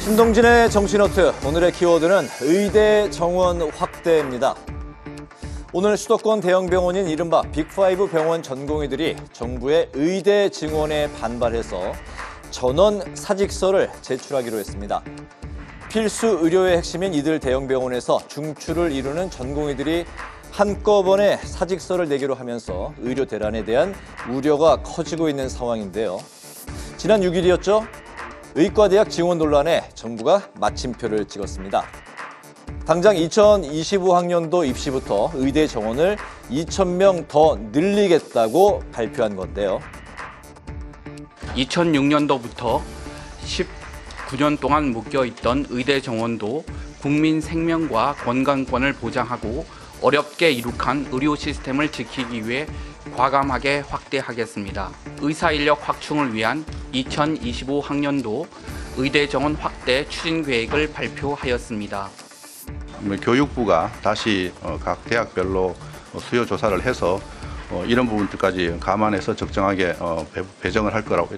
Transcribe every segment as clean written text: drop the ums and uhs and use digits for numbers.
신동진의 정치노트, 오늘의 키워드는 의대 정원 확대입니다. 오늘 수도권 대형 병원인 이른바 빅5 병원 전공의들이 정부의 의대 증원에 반발해서 전원 사직서를 제출하기로 했습니다. 필수 의료의 핵심인 이들 대형 병원에서 중추를 이루는 전공의들이 한꺼번에 사직서를 내기로 하면서 의료 대란에 대한 우려가 커지고 있는 상황인데요. 지난 6일이었죠. 의과대학 지원 논란에 정부가 마침표를 찍었습니다. 당장 2025학년도 입시부터 의대 정원을 2,000명 더 늘리겠다고 발표한 건데요. 2006년도부터 19년 동안 묶여있던 의대 정원도 국민 생명과 건강권을 보장하고 어렵게 이룩한 의료 시스템을 지키기 위해 과감하게 확대하겠습니다. 의사 인력 확충을 위한 2025학년도 의대 정원 확대 추진 계획을 발표하였습니다. 교육부가 다시 각 대학별로 수요 조사를 해서 이런 부분들까지 감안해서 적정하게 배정을 할 거라고.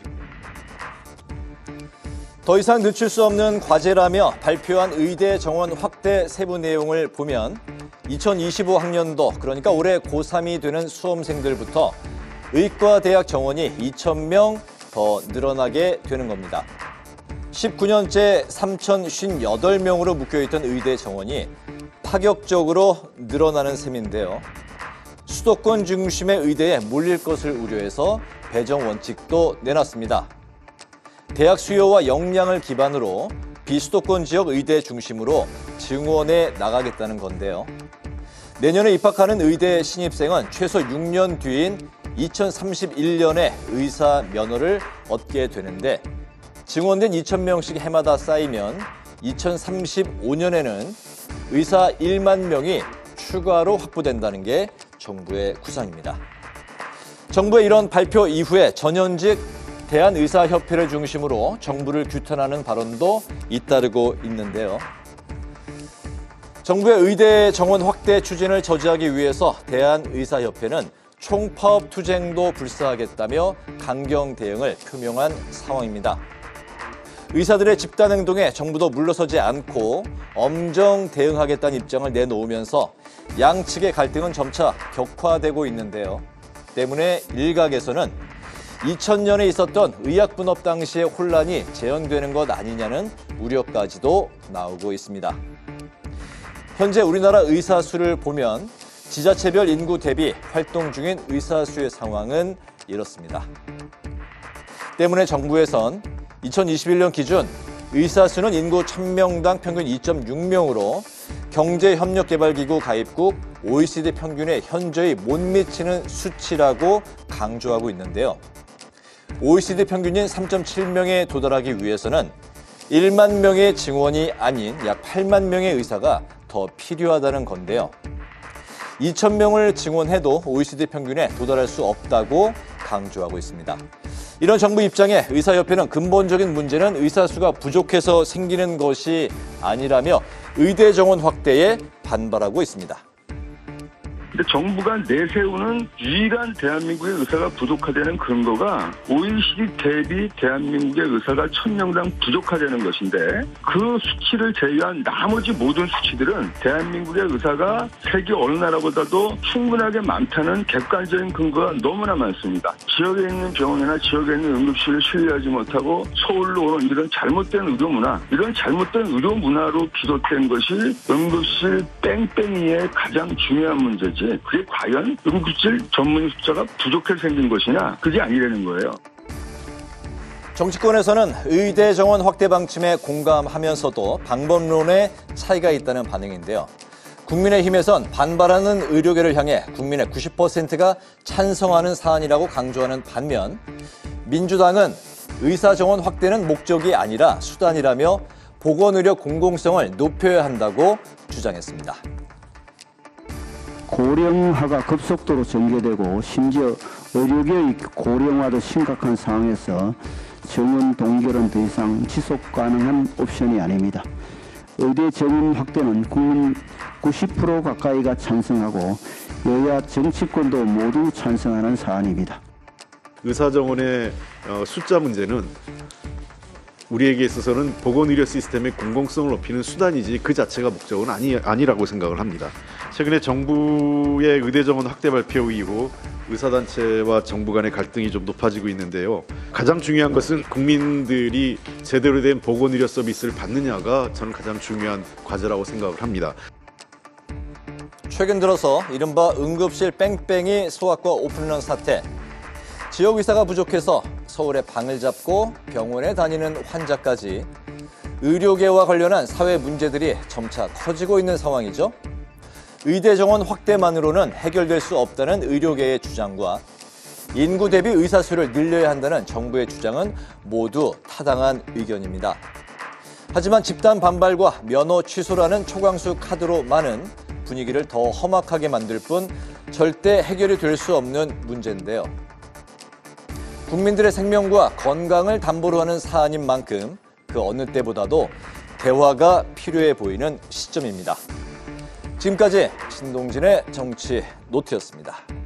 더 이상 늦출 수 없는 과제라며 발표한 의대 정원 확대 세부 내용을 보면 2025학년도, 그러니까 올해 고3이 되는 수험생들부터 의과대학 정원이 2,000명 더 늘어나게 되는 겁니다. 19년째 3,058명으로 묶여있던 의대 정원이 파격적으로 늘어나는 셈인데요. 수도권 중심의 의대에 몰릴 것을 우려해서 배정 원칙도 내놨습니다. 대학 수요와 역량을 기반으로 비수도권 지역 의대 중심으로 증원해 나가겠다는 건데요. 내년에 입학하는 의대 신입생은 최소 6년 뒤인 2031년에 의사 면허를 얻게 되는데 증원된 2,000명씩 해마다 쌓이면 2035년에는 의사 1만 명이 추가로 확보된다는 게 정부의 구상입니다. 정부의 이런 발표 이후에 전현직 대한의사협회를 중심으로 정부를 규탄하는 발언도 잇따르고 있는데요. 정부의 의대 정원 확대 추진을 저지하기 위해서 대한의사협회는 총파업 투쟁도 불사하겠다며 강경 대응을 표명한 상황입니다. 의사들의 집단 행동에 정부도 물러서지 않고 엄정 대응하겠다는 입장을 내놓으면서 양측의 갈등은 점차 격화되고 있는데요. 때문에 일각에서는 2000년에 있었던 의학분업 당시의 혼란이 재현되는 것 아니냐는 우려까지도 나오고 있습니다. 현재 우리나라 의사 수를 보면 지자체별 인구 대비 활동 중인 의사 수의 상황은 이렇습니다. 때문에 정부에선 2021년 기준 의사 수는 인구 1000명당 평균 2.6명으로 경제협력개발기구 가입국 OECD 평균에 현저히 못 미치는 수치라고 강조하고 있는데요. OECD 평균인 3.7명에 도달하기 위해서는 1만 명의 증원이 아닌 약 8만 명의 의사가 더 필요하다는 건데요. 2,000명을 증원해도 OECD 평균에 도달할 수 없다고 강조하고 있습니다. 이런 정부 입장에 의사협회는 근본적인 문제는 의사 수가 부족해서 생기는 것이 아니라며 의대 정원 확대에 반발하고 있습니다. 근데 정부가 내세우는 유일한 대한민국의 의사가 부족하다는 근거가 OECD 대비 대한민국의 의사가 1000명당 부족하다는 것인데 그 수치를 제외한 나머지 모든 수치들은 대한민국의 의사가 세계 어느 나라보다도 충분하게 많다는 객관적인 근거가 너무나 많습니다. 지역에 있는 병원이나 지역에 있는 응급실을 신뢰하지 못하고 서울로 오는 이런 잘못된 의료 문화, 이런 잘못된 의료 문화로 비롯된 것이 응급실 뺑뺑이의 가장 중요한 문제지. 그게 과연 응급실 전문의 숫자가 부족해서 생긴 것이냐? 그게 아니라는 거예요. 정치권에서는 의대 정원 확대 방침에 공감하면서도 방법론에 차이가 있다는 반응인데요. 국민의힘에선 반발하는 의료계를 향해 국민의 90%가 찬성하는 사안이라고 강조하는 반면 민주당은 의사 정원 확대는 목적이 아니라 수단이라며 보건의료 공공성을 높여야 한다고 주장했습니다. 고령화가 급속도로 전개되고 심지어 의료계의 고령화도 심각한 상황에서 정원 동결은 더 이상 지속 가능한 옵션이 아닙니다. 의대 정원 확대는 국민 90% 가까이가 찬성하고 여야 정치권도 모두 찬성하는 사안입니다. 의사 정원의 숫자 문제는 우리에게 있어서는 보건의료 시스템의 공공성을 높이는 수단이지 그 자체가 목적은 아니라고 생각을 합니다. 최근에 정부의 의대 정원 확대 발표 이후 의사단체와 정부 간의 갈등이 좀 높아지고 있는데요. 가장 중요한 것은 국민들이 제대로 된 보건의료 서비스를 받느냐가 저는 가장 중요한 과제라고 생각을 합니다. 최근 들어서 이른바 응급실 뺑뺑이 소아과 오픈런 사태. 지역 의사가 부족해서 서울에 방을 잡고 병원에 다니는 환자까지 의료계와 관련한 사회 문제들이 점차 커지고 있는 상황이죠. 의대 정원 확대만으로는 해결될 수 없다는 의료계의 주장과 인구 대비 의사 수를 늘려야 한다는 정부의 주장은 모두 타당한 의견입니다. 하지만 집단 반발과 면허 취소라는 초강수 카드로만은 분위기를 더 험악하게 만들 뿐 절대 해결이 될 수 없는 문제인데요. 국민들의 생명과 건강을 담보로 하는 사안인 만큼 그 어느 때보다도 대화가 필요해 보이는 시점입니다. 지금까지 신동진의 정치 노트였습니다.